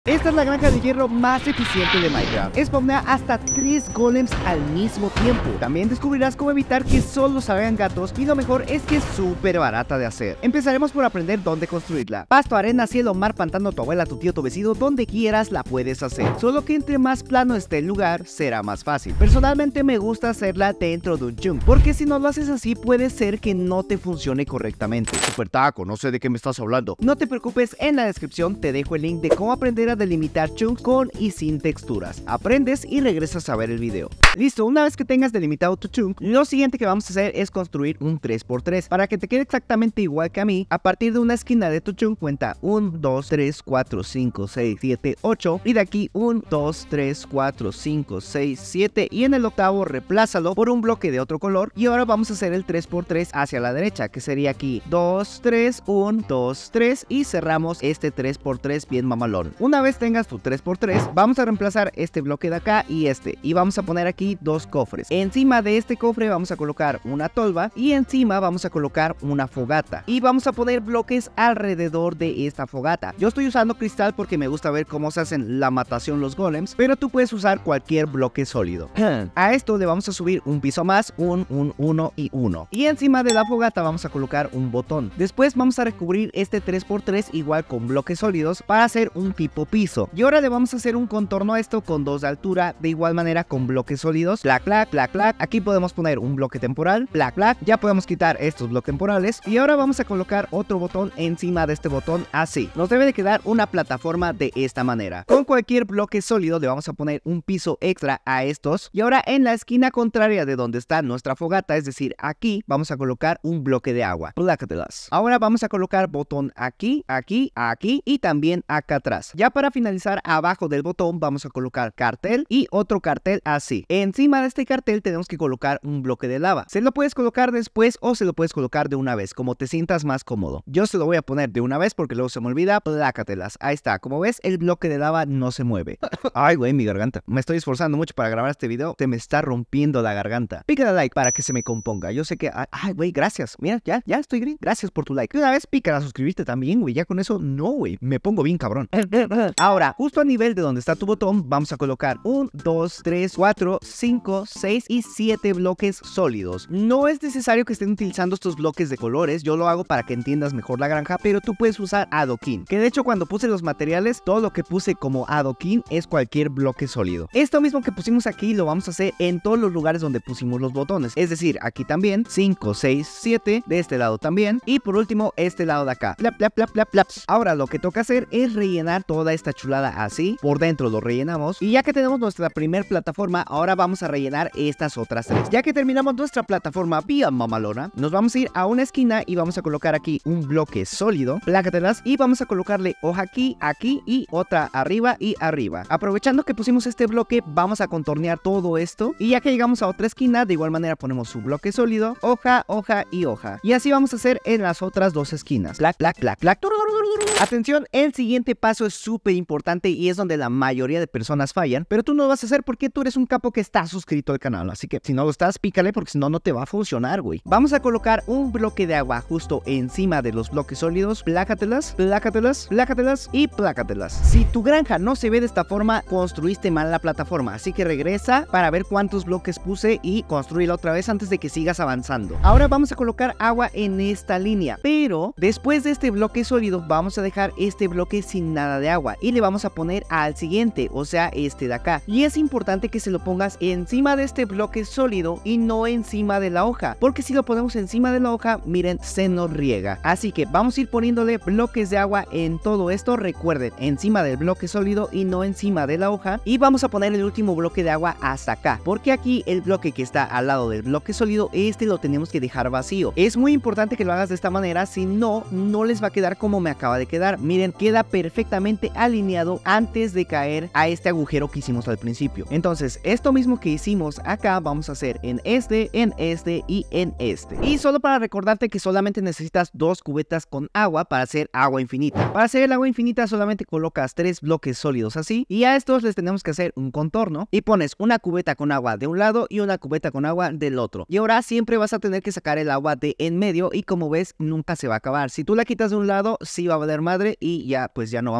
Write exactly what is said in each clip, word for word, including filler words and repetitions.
Esta es la granja de hierro más eficiente de Minecraft. Spawnea hasta tres golems al mismo tiempo. También descubrirás cómo evitar que solo salgan gatos y lo mejor es que es súper barata de hacer. Empezaremos por aprender dónde construirla. Pasto, arena, cielo, mar, pantano, tu abuela, tu tío, tu vecino, donde quieras la puedes hacer. Solo que entre más plano esté el lugar, será más fácil. Personalmente me gusta hacerla dentro de un chunk, porque si no lo haces así puede ser que no te funcione correctamente. Super taco, no sé de qué me estás hablando. No te preocupes, en la descripción te dejo el link de cómo aprender a delimitar chunks con y sin texturas. Aprendes y regresas a ver el video. Listo, una vez que tengas delimitado tu chunk, lo siguiente que vamos a hacer es construir un tres por tres. Para que te quede exactamente igual que a mí, a partir de una esquina de tu chunk cuenta uno, dos, tres, cuatro, cinco, seis, siete, ocho y de aquí uno, dos, tres, cuatro, cinco, seis, siete y en el octavo reemplázalo por un bloque de otro color y ahora vamos a hacer el tres por tres hacia la derecha, que sería aquí dos, tres, uno, dos, tres y cerramos este tres por tres bien mamalón. Una vez tengas tu tres por tres, vamos a reemplazar este bloque de acá y este y vamos a poner aquí dos cofres. Encima de este cofre vamos a colocar una tolva y encima vamos a colocar una fogata y vamos a poner bloques alrededor de esta fogata. Yo estoy usando cristal porque me gusta ver cómo se hacen la matación los golems, pero tú puedes usar cualquier bloque sólido. A esto le vamos a subir un piso más, un, un, uno y uno. Y encima de la fogata vamos a colocar un botón. Después vamos a recubrir este tres por tres igual con bloques sólidos para hacer un tipo piso. Y ahora le vamos a hacer un contorno a esto con dos de altura, de igual manera con bloques sólidos. Plac, plac, plac, plac. Aquí podemos poner un bloque temporal. Plac, plac. Ya podemos quitar estos bloques temporales. Y ahora vamos a colocar otro botón encima de este botón así. Nos debe de quedar una plataforma de esta manera. Con cualquier bloque sólido le vamos a poner un piso extra a estos. Y ahora en la esquina contraria de donde está nuestra fogata, es decir, aquí, vamos a colocar un bloque de agua. Plácatelas. Ahora vamos a colocar botón aquí, aquí, aquí y también acá atrás. Ya para finalizar, abajo del botón vamos a colocar cartel y otro cartel así. Encima de este cartel tenemos que colocar un bloque de lava. Se lo puedes colocar después o se lo puedes colocar de una vez, como te sientas más cómodo. Yo se lo voy a poner de una vez porque luego se me olvida. Plácatelas. Ahí está. Como ves, el bloque de lava no se mueve. Ay, güey, mi garganta. Me estoy esforzando mucho para grabar este video. Se me está rompiendo la garganta. Pícale like para que se me componga. Yo sé que... Ay, güey, gracias. Mira, ya, ya estoy green. Gracias por tu like. De una vez pícala a suscribirte también, güey. Ya con eso, no, güey. Me pongo bien cabrón. Ahora, justo a nivel de donde está tu botón, vamos a colocar uno, dos, tres, cuatro, cinco, seis y siete bloques sólidos. No es necesario que estén utilizando estos bloques de colores, yo lo hago para que entiendas mejor la granja, pero tú puedes usar adoquín, que de hecho cuando puse los materiales, todo lo que puse como adoquín es cualquier bloque sólido. Esto mismo que pusimos aquí lo vamos a hacer en todos los lugares donde pusimos los botones, es decir, aquí también, cinco, seis, siete, de este lado también, y por último, este lado de acá. Plap, plap, plap, plap, plap. Ahora lo que toca hacer es rellenar toda esta chulada así, por dentro lo rellenamos y ya que tenemos nuestra primer plataforma, ahora vamos a rellenar estas otras tres. Ya que terminamos nuestra plataforma bien mamalona, nos vamos a ir a una esquina y vamos a colocar aquí un bloque sólido, plácatelas, y vamos a colocarle hoja aquí, aquí y otra arriba y arriba. Aprovechando que pusimos este bloque, vamos a contornear todo esto y ya que llegamos a otra esquina, de igual manera ponemos su bloque sólido, hoja, hoja y hoja. Y así vamos a hacer en las otras dos esquinas. Plac, plac, plac, plac. Atención, el siguiente paso es súper importante y es donde la mayoría de personas fallan, pero tú no lo vas a hacer porque tú eres un capo que está suscrito al canal, así que si no lo estás, pícale porque si no, no te va a funcionar, güey. Vamos a colocar un bloque de agua justo encima de los bloques sólidos, plácatelas, plácatelas, plácatelas y plácatelas. Si tu granja no se ve de esta forma, construiste mal la plataforma, así que regresa para ver cuántos bloques puse y construirla otra vez antes de que sigas avanzando. Ahora vamos a colocar agua en esta línea, pero después de este bloque sólido vamos a dejar este bloque sin nada de agua y le vamos a poner al siguiente, o sea este de acá, y es importante que se lo pongas encima de este bloque sólido y no encima de la hoja, porque si lo ponemos encima de la hoja, miren, se nos riega. Así que vamos a ir poniéndole bloques de agua en todo esto, recuerden, encima del bloque sólido y no encima de la hoja, y vamos a poner el último bloque de agua hasta acá, porque aquí el bloque que está al lado del bloque sólido, este lo tenemos que dejar vacío. Es muy importante que lo hagas de esta manera, si no, no les va a quedar como me acaba de quedar. Miren, queda perfectamente alineado antes de caer a este agujero que hicimos al principio. Entonces, esto mismo que hicimos acá, vamos a hacer en este, en este y en este. Y solo para recordarte que solamente necesitas dos cubetas con agua para hacer agua infinita. Para hacer el agua infinita solamente colocas tres bloques sólidos así, y a estos les tenemos que hacer un contorno, y pones una cubeta con agua de un lado y una cubeta con agua del otro. Y ahora siempre vas a tener que sacar el agua de en medio, y como ves, nunca se va a acabar. Si tú la quitas de un lado, sí va a valer madre y ya, pues ya no vamos a tener agua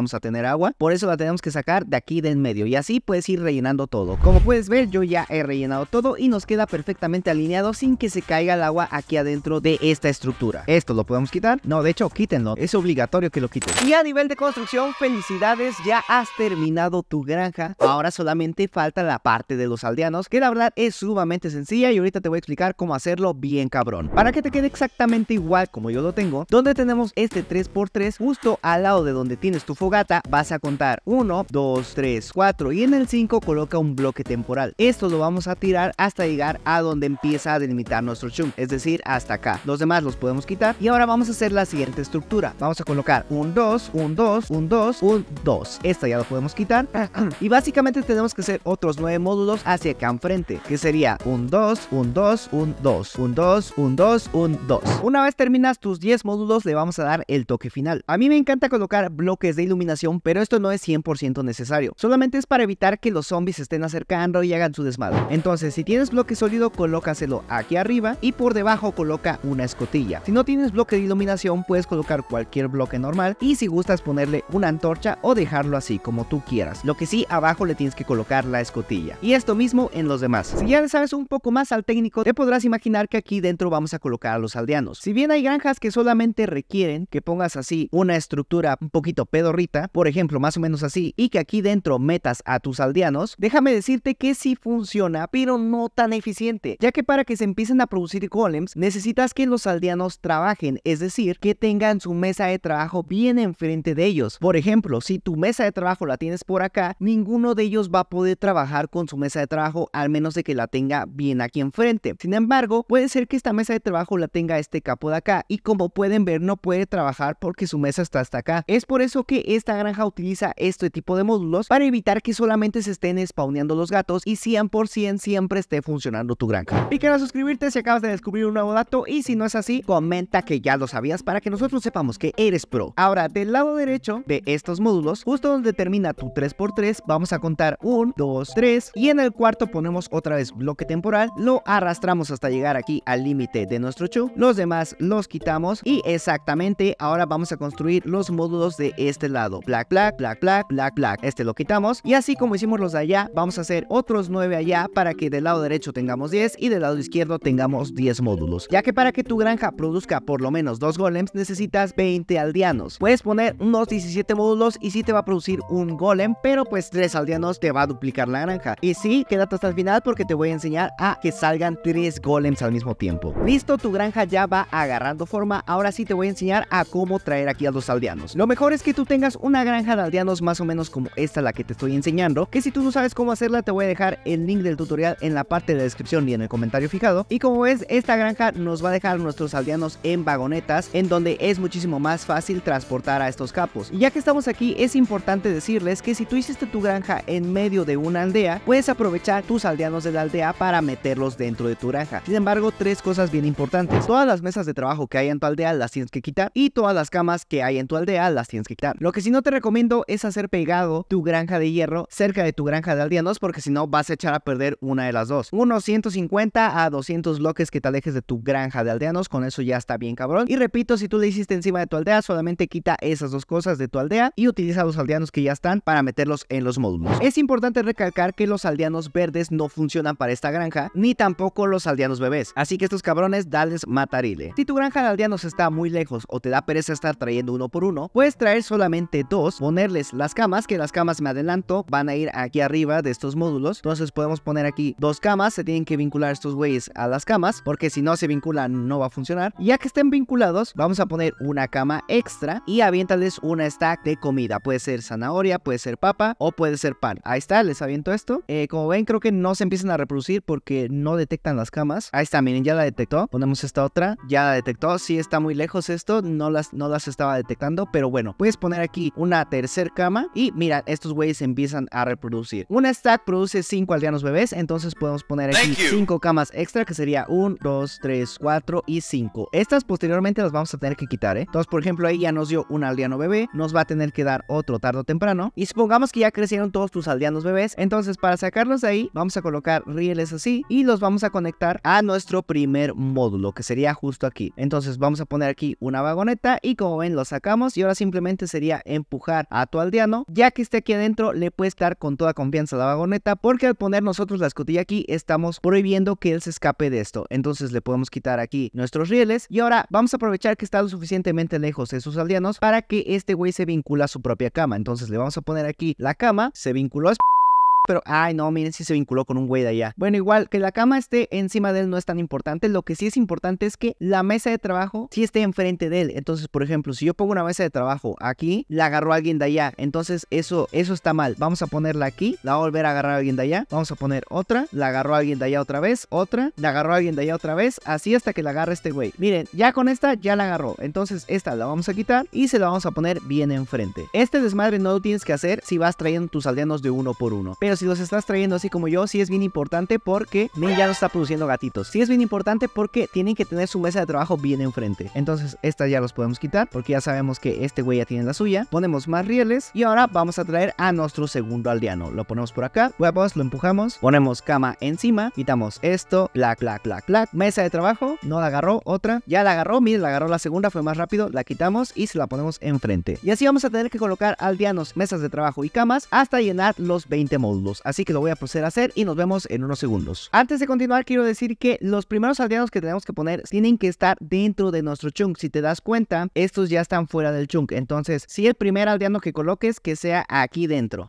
agua, por eso la tenemos que sacar de aquí de en medio y así puedes ir rellenando todo. Como puedes ver, yo ya he rellenado todo y nos queda perfectamente alineado sin que se caiga el agua aquí adentro de esta estructura. Esto lo podemos quitar. No, de hecho, quítenlo. Es obligatorio que lo quiten. Y a nivel de construcción, felicidades, ya has terminado tu granja. Ahora solamente falta la parte de los aldeanos, que la verdad es sumamente sencilla y ahorita te voy a explicar cómo hacerlo bien cabrón. Para que te quede exactamente igual como yo lo tengo, donde tenemos este tres por tres, justo al lado de donde tienes tu fogata, vas a contar uno, dos, tres, cuatro y en el cinco coloca un bloque temporal. Esto lo vamos a tirar hasta llegar a donde empieza a delimitar nuestro chum, es decir, hasta acá. Los demás los podemos quitar y ahora vamos a hacer la siguiente estructura. Vamos a colocar un dos, un dos, un dos, un dos. Esta ya lo podemos quitar y básicamente tenemos que hacer otros nueve módulos hacia acá enfrente, que sería un dos, un dos, un dos, un dos, un dos, un dos. Una vez terminas tus diez módulos, le vamos a dar el toque final. A mí me encanta colocar bloques de iluminación, pero esto no es cien por ciento necesario. Solamente es para evitar que los zombies se estén acercando y hagan su desmadre. Entonces, si tienes bloque sólido, colócaselo aquí arriba y por debajo coloca una escotilla. Si no tienes bloque de iluminación, puedes colocar cualquier bloque normal y si gustas ponerle una antorcha o dejarlo así como tú quieras. Lo que sí, abajo le tienes que colocar la escotilla. Y esto mismo en los demás. Si ya le sabes un poco más al técnico, te podrás imaginar que aquí dentro vamos a colocar a los aldeanos. Si bien hay granjas que solamente requieren que pongas así una estructura un poquito pedorrita, por ejemplo, más o menos así, y que aquí dentro metas a tus aldeanos, déjame decirte que sí funciona, pero no tan eficiente, ya que para que se empiecen a producir golems, necesitas que los aldeanos trabajen, es decir, que tengan su mesa de trabajo bien enfrente de ellos. Por ejemplo, si tu mesa de trabajo la tienes por acá, ninguno de ellos va a poder trabajar con su mesa de trabajo, al menos de que la tenga bien aquí enfrente. Sin embargo, puede ser que esta mesa de trabajo la tenga este capo de acá, y como pueden ver, no puede trabajar porque su mesa está hasta acá. Es por eso que esta granja utiliza este tipo de módulos para evitar que solamente se estén spawneando los gatos y cien por ciento siempre esté funcionando tu granja. Pica a suscribirte si acabas de descubrir un nuevo dato y si no es así, comenta que ya lo sabías para que nosotros sepamos que eres pro. Ahora, del lado derecho de estos módulos, justo donde termina tu tres por tres, vamos a contar uno, dos, tres y en el cuarto ponemos otra vez bloque temporal, lo arrastramos hasta llegar aquí al límite de nuestro chu, los demás los quitamos y exactamente ahora vamos a construir los módulos de este lado, black, black, black, black, black, black, este lo quitamos y así como hicimos los de allá, vamos a hacer otros nueve allá para que del lado derecho tengamos diez y del lado izquierdo tengamos diez módulos, ya que para que tu granja produzca por lo menos dos golems necesitas veinte aldeanos. Puedes poner unos diecisiete módulos y sí te va a producir un golem, pero pues tres aldeanos te va a duplicar la granja. Y sí, quédate hasta el final porque te voy a enseñar a que salgan tres golems al mismo tiempo. Listo, tu granja ya va agarrando forma. Ahora sí te voy a enseñar a cómo traer aquí a los aldeanos. Lo mejor es que tú tengas una granja de aldeanos más o menos como esta la que te estoy enseñando, que si tú no sabes cómo hacerla te voy a dejar el link del tutorial en la parte de la descripción y en el comentario fijado. Y como ves, esta granja nos va a dejar nuestros aldeanos en vagonetas, en donde es muchísimo más fácil transportar a estos capos. Y ya que estamos aquí, es importante decirles que si tú hiciste tu granja en medio de una aldea, puedes aprovechar tus aldeanos de la aldea para meterlos dentro de tu granja. Sin embargo, tres cosas bien importantes: todas las mesas de trabajo que hay en tu aldea las tienes que quitar y todas las camas que hay en tu aldea las tienes que quitar. Lo que sí no te recomiendo es hacer pegado tu granja de hierro cerca de tu granja de aldeanos, porque si no vas a echar a perder una de las dos. Unos ciento cincuenta a doscientos bloques que te alejes de tu granja de aldeanos, con eso ya está bien cabrón. Y repito, si tú le hiciste encima de tu aldea, solamente quita esas dos cosas de tu aldea y utiliza los aldeanos que ya están para meterlos en los módulos. Es importante recalcar que los aldeanos verdes no funcionan para esta granja, ni tampoco los aldeanos bebés, así que estos cabrones dales matarile. Si tu granja de aldeanos está muy lejos o te da pereza estar trayendo uno por uno, puedes traer solamente dos, ponerles las camas, que las camas, me adelanto, van a ir aquí arriba de estos módulos. Entonces podemos poner aquí dos camas, se tienen que vincular estos güeyes a las camas, porque si no se vinculan no va a funcionar. Y ya que estén vinculados, vamos a poner una cama extra y aviéntales una stack de comida. Puede ser zanahoria, puede ser papa o puede ser pan. Ahí está, les aviento esto. Eh, como ven, creo que no se empiezan a reproducir porque no detectan las camas. Ahí está, miren, ya la detectó. Ponemos esta otra, ya la detectó. Sí está muy lejos esto, no las, no las estaba detectando, pero bueno, puedes poner aquí una tercer cama y mira, estos güeyes empiezan a reproducir. Una stack produce cinco aldeanos bebés, entonces podemos poner aquí cinco camas extra, que sería uno, dos, tres, cuatro y cinco. Estas posteriormente las vamos a tener que quitar, ¿eh? Entonces, por ejemplo, ahí ya nos dio un aldeano bebé, nos va a tener que dar otro tarde o temprano. Y supongamos que ya crecieron todos tus aldeanos bebés, entonces para sacarlos de ahí, vamos a colocar rieles así y los vamos a conectar a nuestro primer módulo, que sería justo aquí. Entonces vamos a poner aquí una vagoneta y como ven, lo sacamos y ahora simplemente sería empujar quitar a tu aldeano. Ya que esté aquí adentro, le puedes dar con toda confianza a la vagoneta, porque al poner nosotros la escotilla aquí, estamos prohibiendo que él se escape de esto. Entonces le podemos quitar aquí nuestros rieles, y ahora vamos a aprovechar que está lo suficientemente lejos de sus aldeanos para que este güey se vincula a su propia cama. Entonces le vamos a poner aquí la cama, se vinculó a... Pero, ay no, miren si se vinculó con un güey de allá. Bueno, igual que la cama esté encima de él no es tan importante. Lo que sí es importante es que la mesa de trabajo sí esté enfrente de él. Entonces, por ejemplo, si yo pongo una mesa de trabajo aquí, la agarró alguien de allá. Entonces, eso, eso está mal. Vamos a ponerla aquí, la va a volver a agarrar a alguien de allá. Vamos a poner otra, la agarró a alguien de allá otra vez, otra, la agarró a alguien de allá otra vez, así hasta que la agarre este güey. Miren, ya con esta ya la agarró. Entonces, esta la vamos a quitar y se la vamos a poner bien enfrente. Este desmadre no lo tienes que hacer si vas trayendo tus aldeanos de uno por uno. Pero si los estás trayendo así como yo, sí es bien importante porque miren, ya no está produciendo gatitos. Sí es bien importante porque tienen que tener su mesa de trabajo bien enfrente. Entonces estas ya los podemos quitar porque ya sabemos que este güey ya tiene la suya. Ponemos más rieles y ahora vamos a traer a nuestro segundo aldeano. Lo ponemos por acá, huevos, lo empujamos, ponemos cama encima, quitamos esto, clac, clac, clac, clac. Mesa de trabajo, no la agarró, otra, ya la agarró, miren, la agarró la segunda, fue más rápido, la quitamos y se la ponemos enfrente. Y así vamos a tener que colocar aldeanos, mesas de trabajo y camas hasta llenar los veinte módulos. Así que lo voy a proceder a hacer y nos vemos en unos segundos. Antes de continuar, quiero decir que los primeros aldeanos que tenemos que poner tienen que estar dentro de nuestro chunk. Si te das cuenta, estos ya están fuera del chunk. Entonces, si el primer aldeano que coloques, que sea aquí dentro.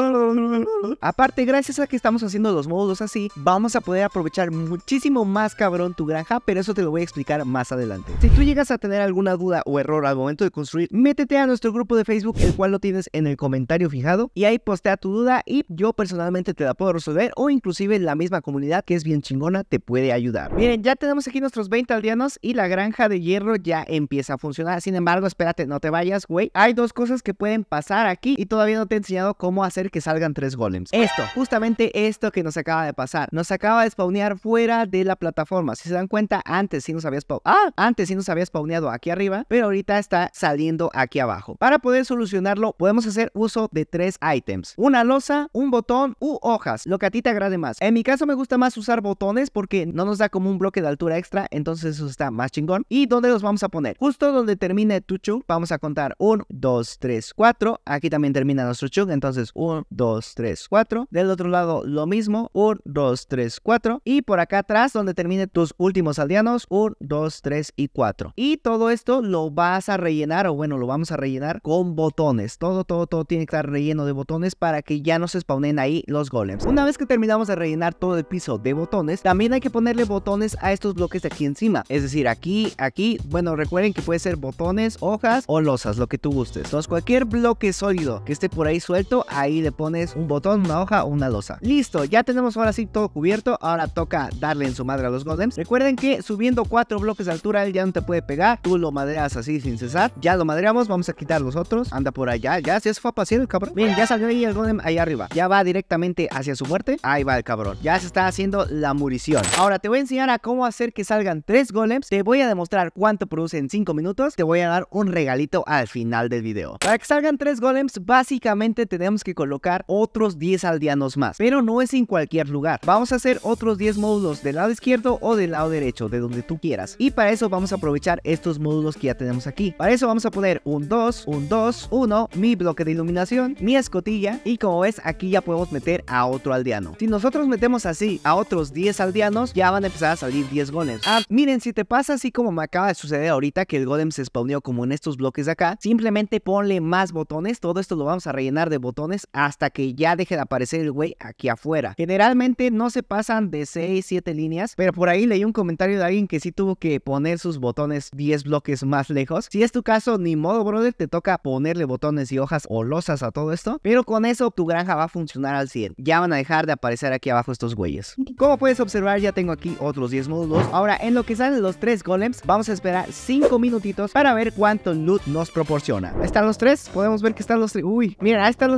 Aparte, gracias a que estamos haciendo los módulos así, vamos a poder aprovechar muchísimo más cabrón tu granja, pero eso te lo voy a explicar más adelante. Si tú llegas a tener alguna duda o error al momento de construir, métete a nuestro grupo de Facebook, el cual lo tienes en el comentario fijado, y ahí postea tu duda y yo personalmente te la puedo resolver, o inclusive la misma comunidad que es bien chingona te puede ayudar. Miren, ya tenemos aquí nuestros veinte aldeanos y la granja de hierro ya empieza a funcionar. Sin embargo, espérate, no te vayas, güey. Hay dos cosas que pueden pasar aquí y todavía no te he enseñado cómo hacer que salgan tres golems. Esto, justamente esto que nos acaba de pasar, nos acaba de spawnear fuera de la plataforma. Si se dan cuenta, antes sí nos había spawnado, ah, antes sí nos había spawneado aquí arriba, pero ahorita está saliendo aquí abajo. Para poder solucionarlo, podemos hacer uso de tres ítems: una losa, un botón u hojas, lo que a ti te agrade más. En mi caso me gusta más usar botones porque no nos da como un bloque de altura extra, entonces eso está más chingón. ¿Y dónde los vamos a poner? Justo donde termine tu chunk, vamos a contar uno, dos, tres, cuatro. Aquí también termina nuestro chunk, entonces uno, dos, tres, cuatro. Del otro lado lo mismo, uno, dos, tres, cuatro. Y por acá atrás donde termine tus últimos aldeanos, uno, dos, tres y cuatro. Y todo esto lo vas a rellenar, o bueno, lo vamos a rellenar con botones. Todo, todo, todo tiene que estar relleno de botones para que ya no se spawnen ahí los golems. Una vez que terminamos de rellenar todo el piso de botones, también hay que ponerle botones a estos bloques de aquí encima. Es decir, aquí, aquí, bueno, recuerden que puede ser botones, hojas o losas, lo que tú gustes. Entonces, cualquier bloque sólido que esté por ahí suelto, ahí le pones un botón, una hoja o una losa. Listo, ya tenemos ahora sí todo cubierto. Ahora toca darle en su madre a los golems. Recuerden que subiendo cuatro bloques de altura, él ya no te puede pegar. Tú lo madreas así sin cesar. Ya lo madreamos, vamos a quitar los otros. Anda por allá, ya se fue a pasear el cabrón. Miren, ya salió ahí el golem ahí arriba. Ya va directamente hacia su muerte. Ahí va el cabrón. Ya se está haciendo la murición. Ahora te voy a enseñar a cómo hacer que salgan tres golems. Te voy a demostrar cuánto produce en cinco minutos. Te voy a dar un regalito al final del video. Para que salgan tres golems, básicamente tenemos que colocar otros diez aldeanos más. Pero no es en cualquier lugar. Vamos a hacer otros diez módulos del lado izquierdo o del lado derecho, de donde tú quieras. Y para eso vamos a aprovechar estos módulos que ya tenemos aquí. Para eso vamos a poner un dos, un dos, uno, mi bloque de iluminación, mi escotilla. Y como ves, aquí ya podemos meter a otro aldeano. Si nosotros metemos así a otros diez aldeanos, ya van a empezar a salir diez golems. Ah, miren, si te pasa así como me acaba de suceder ahorita, que el golem se spawneó como en estos bloques de acá, simplemente ponle más botones. Todo esto lo vamos a rellenar de botones hasta que ya deje de aparecer el güey aquí afuera. Generalmente no se pasan de seis, siete líneas, pero por ahí leí un comentario de alguien que sí tuvo que poner sus botones diez bloques más lejos. Si es tu caso, ni modo, brother, te toca ponerle botones y hojas o losas a todo esto, pero con eso tu granja va a funcionar al cien. Ya van a dejar de aparecer aquí abajo estos güeyes. Como puedes observar, ya tengo aquí otros diez módulos. Ahora, en lo que salen los tres golems, vamos a esperar cinco minutitos para ver cuánto loot nos proporciona. Ahí están los tres, podemos ver que están los tres. Uy, mira, ahí están los tres, ahí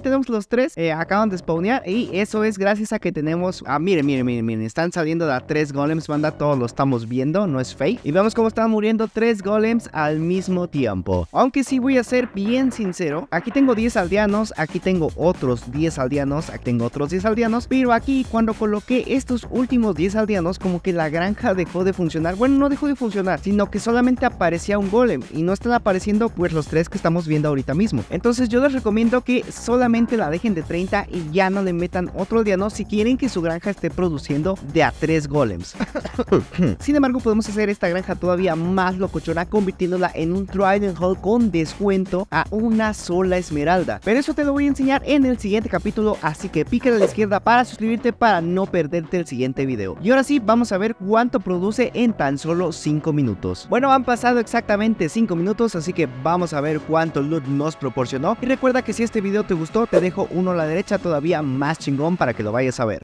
tenemos los tres, eh, acaban de spawnear. Y eso es gracias a que tenemos, ah, miren, miren, miren, miren, están saliendo de a tres golems, banda, todos lo estamos viendo, no es fake. Y vemos cómo están muriendo tres golems al mismo tiempo. Aunque sí voy a ser bien sincero, aquí tengo diez aldeanos, aquí tengo otros diez aldeanos, aquí tengo otros diez aldeanos, pero aquí cuando coloqué estos últimos diez aldeanos, como que la granja dejó de funcionar. Bueno, no dejó de funcionar, sino que solamente aparecía un golem y no están apareciendo pues los tres que estamos viendo ahorita mismo. Entonces yo les recomiendo que solamente la dejen de treinta y ya no le metan otro aldeano si quieren que su granja esté produciendo de a tres golems. Sin embargo, podemos hacer esta granja todavía más locochona, convirtiéndola en un Trident Hall con descuento a una sola esmeralda. Pero eso te lo voy a enseñar en el siguiente capítulo, así que pícale a la izquierda para suscribirte para no perderte el siguiente video. Y ahora sí, vamos a ver cuánto produce en tan solo cinco minutos. Bueno, han pasado exactamente cinco minutos, así que vamos a ver cuánto loot nos proporcionó. Y recuerda que si este video te gustó, te dejo uno a la derecha todavía más chingón para que lo vayas a ver.